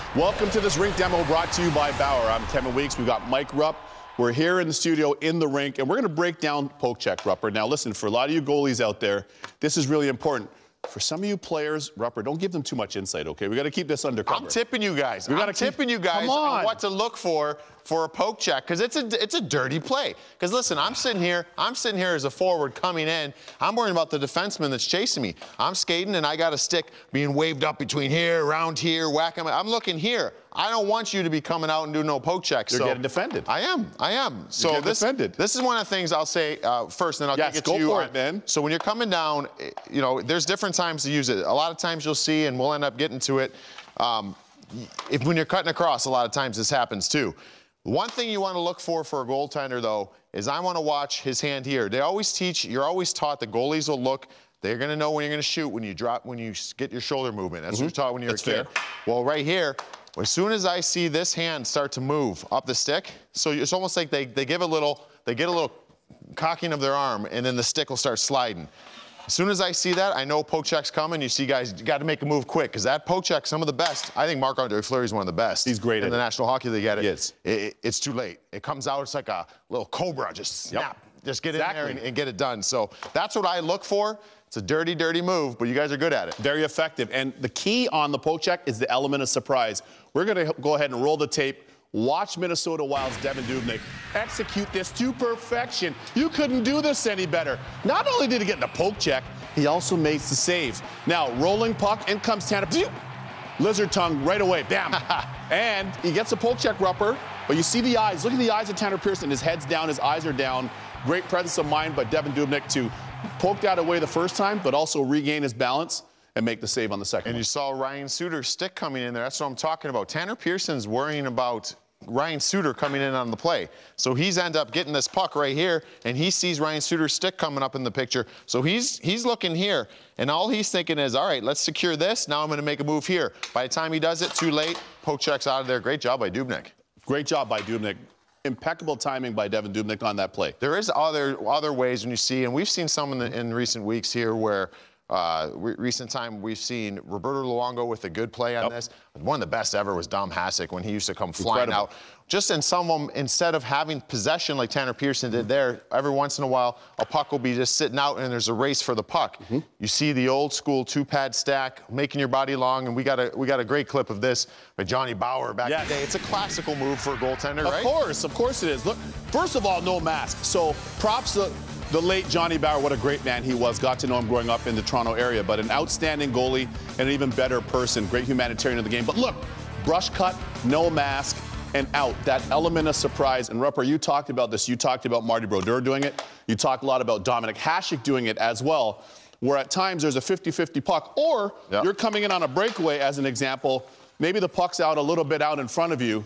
Welcome to this rink demo brought to you by Bauer. I'm Kevin Weekes. We've got Mike Rupp. We're here in the studio in the rink, and we're going to break down poke check, Rupper. Now, listen, for a lot of you goalies out there, this is really important. For some of you players, Rupper, don't give them too much insight, okay? We got to keep this undercover. I'm tipping you guys. I'm tipping you guys on what to look for a poke check, because it's a dirty play. Because listen, I'm sitting here as a forward coming in. I'm worrying about the defenseman that's chasing me. I'm skating and I got a stick being waved up between here, around here, whacking. I'm looking here. I don't want you to be coming out and doing no poke checks. You're getting defended. I am. So this is one of the things I'll say first, and then I'll get to you. Go for it, man. So when you're coming down, you know, there's different times to use it. A lot of times you'll see, and we'll end up getting to it, when you're cutting across, a lot of times this happens too. One thing you want to look for a goaltender, though, is I want to watch his hand here. They always teach, you're always taught that goalies will look, they're going to know when you're going to shoot, when you get your shoulder movement. That's what you're taught when you're a kid. Fair. Well, right here, as soon as I see this hand start to move up the stick, so it's almost like they get a little cocking of their arm, and then the stick will start sliding. As soon as I see that, I know poke check's coming. You see, guys, you got to make a move quick, because that poke check, some of the best. I think Marc-Andre Fleury is one of the best. He's great in the National Hockey League at it. Yes. It's too late. It comes out, it's like a little cobra, just snap. Yep. Just get in there and get it done. So that's what I look for. It's a dirty, dirty move, but you guys are good at it. Very effective. And the key on the poke check is the element of surprise. We're going to go ahead and roll the tape. Watch Minnesota Wild's Devin Dubnyk execute this to perfection. You couldn't do this any better. Not only did he get the poke check, he also makes the save. Now, rolling puck, in comes Tanner. Lizard tongue right away, bam. And he gets a poke check, Rupper, but you see the eyes. Look at the eyes of Tanner Pearson. His head's down, his eyes are down. Great presence of mind by Devin Dubnyk to poke that away the first time, but also regain his balance and make the save on the second one. And you saw Ryan Suter's stick coming in there. That's what I'm talking about. Tanner Pearson's worrying about Ryan Suter coming in on the play. So he's end up getting this puck right here, and he sees Ryan Suter's stick coming up in the picture. So he's looking here, and all he's thinking is, all right, let's secure this. Now I'm going to make a move here. By the time he does it, too late. Poke check's out of there. Great job by Dubnyk. Great job by Dubnyk. Impeccable timing by Devin Dubnyk on that play. There is other ways when you see, and we've seen some in recent weeks here where recent time we've seen Roberto Luongo with a good play on this. One of the best ever was Dom Hasek when he used to come flying out. Just in some of them, instead of having possession like Tanner Pearson did there, every once in a while a puck will be just sitting out and there's a race for the puck. You see the old school two-pad stack, making your body long, and we got a great clip of this by Johnny Bower back in the day. It's a classical move for a goaltender, right? Of course it is. Look, first of all, no mask. So props to the late Johnny Bower. What a great man he was. Got to know him growing up in the Toronto area, but an outstanding goalie and an even better person. Great humanitarian of the game. But look, brush cut, no mask, and out. That element of surprise. And Rupper, you talked about this. You talked about Marty Brodeur doing it. You talked a lot about Dominik Hasek doing it as well, where at times there's a 50-50 puck, or you're coming in on a breakaway, as an example. Maybe the puck's out a little bit out in front of you,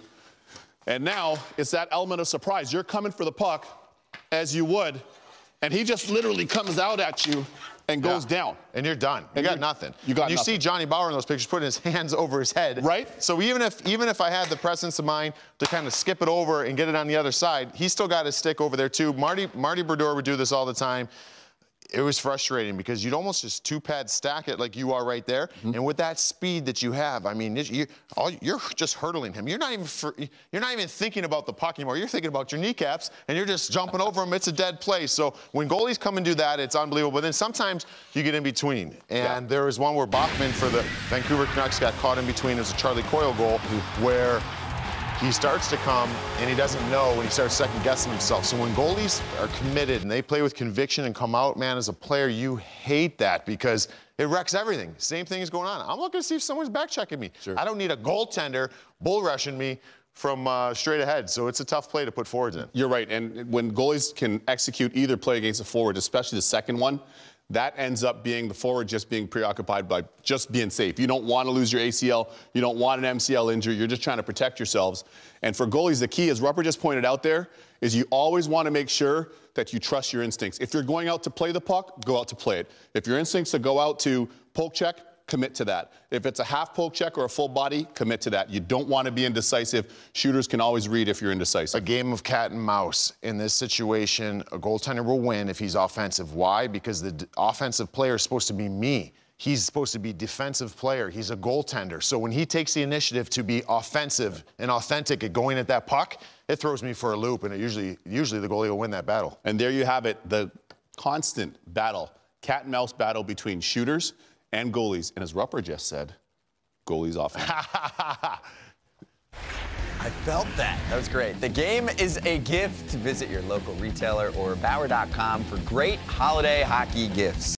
and now it's that element of surprise. You're coming for the puck as you would, and he just literally comes out at you and goes down. And you're done. You got nothing. You see Johnny Bower in those pictures putting his hands over his head. Right. So even if I had the presence of mind to kind of skip it over and get it on the other side, he still got his stick over there too. Marty Brodeur would do this all the time. It was frustrating because you'd almost just two-pad stack it like you are right there. And with that speed that you have, I mean, you're just hurdling him. You're not even thinking about the puck anymore. You're thinking about your kneecaps, and you're just jumping over him. It's a dead play. So when goalies come and do that, it's unbelievable. But then sometimes you get in between. And there was one where Bachman for the Vancouver Canucks got caught in between. It was a Charlie Coyle goal where he starts to come, and he doesn't know, and he starts second-guessing himself. So when goalies are committed and they play with conviction and come out, man, as a player, you hate that because it wrecks everything. Same thing is going on. I'm looking to see if someone's back-checking me. Sure. I don't need a goaltender bull-rushing me from straight ahead. So it's a tough play to put forwards in. You're right. And when goalies can execute either play against a forward, especially the second one, that ends up being the forward just being preoccupied by just being safe. You don't want to lose your ACL. You don't want an MCL injury. You're just trying to protect yourselves. And for goalies, the key, as Rupper just pointed out there, is you always want to make sure that you trust your instincts. If you're going out to play the puck, go out to play it. If your instincts to go out to poke check, commit to that. If it's a half poke check or a full body, commit to that. You don't want to be indecisive. Shooters can always read if you're indecisive. A game of cat and mouse. In this situation, a goaltender will win if he's offensive. Why? Because the offensive player is supposed to be me. he's supposed to be defensive player. He's a goaltender. So when he takes the initiative to be offensive and authentic at going at that puck, it throws me for a loop, and it usually the goalie will win that battle. And there you have it, the constant battle, cat and mouse battle between shooters and goalies. And as Rupper just said, goalies offense. I felt that. That was great. The game is a gift. Visit your local retailer or Bauer.com for great holiday hockey gifts.